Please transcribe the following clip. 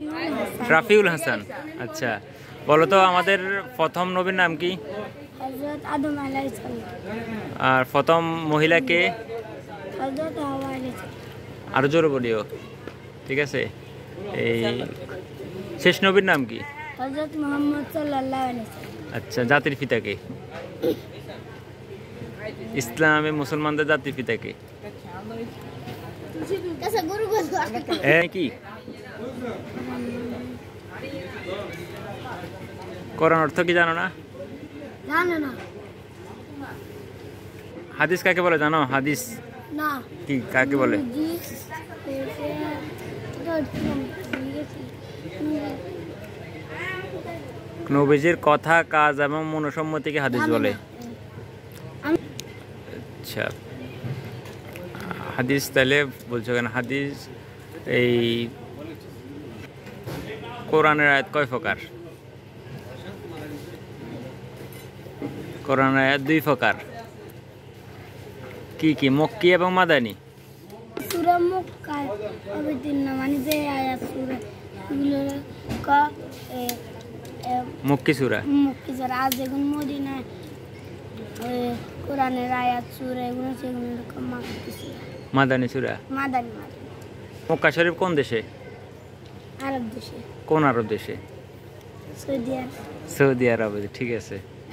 রাফিউল হাসান। আচ্ছা, বলো তো আমাদের প্রথম নবীর নাম কি? হযরত আদম আলাইহিস সালাম। আর প্রথম মহিলা কে? হযরত হাওয়া আলাইহিস সালাম। আরো জোরে বলিও, ঠিক আছে। এই শেষ নবীর নাম কি? হযরত মুহাম্মদ সাল্লাল্লাহু আলাইহি সাল্লাম। আচ্ছা, জাতির পিতা কে? ইসলামে মুসলমানদের জাতির পিতা কে? কি কোরআন অর্থ কি জানো না? না। হাদিস কাকে বলে জানো? হাদিস না। কি কাকে বলে? নবীজির কথা, কাজ এবং মনসম্মতিকে হাদিস বলে। আচ্ছা, হাদিস তাহলে বলছো কেন? হাদিস এই কোরআনের আয়াত কয় প্রকার? কোরআনের আয়াত 2 প্রকার। কি কি? মক্কি এবং মাদানী। সূরা মক্কায় অবতীর্ণ, মানে যে আয়াত সূরা এগুলো মক্কি সূরা। আর যেগুলো মদিনায় কোরআনের আয়াত সূরা এগুলো সেগুলো মাদানী সূরা। মাদানী। মক্কা শরীফ কোন দেশে? আরব দেশে। কোন আরব দেশে? সৌদি আরব। সৌদি আরবে, ঠিক আছে।